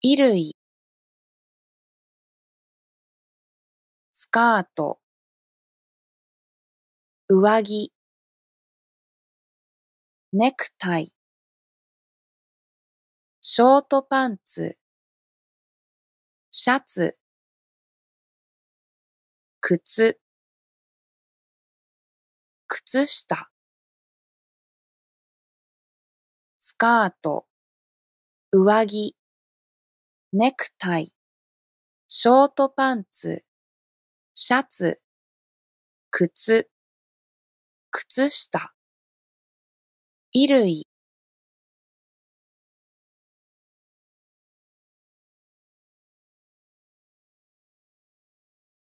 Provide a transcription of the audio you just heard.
衣類、スカート、上着、ネクタイ、ショートパンツ、シャツ、靴、靴下、スカート、上着、ネクタイ、ショートパンツ、シャツ、靴、靴下、衣類、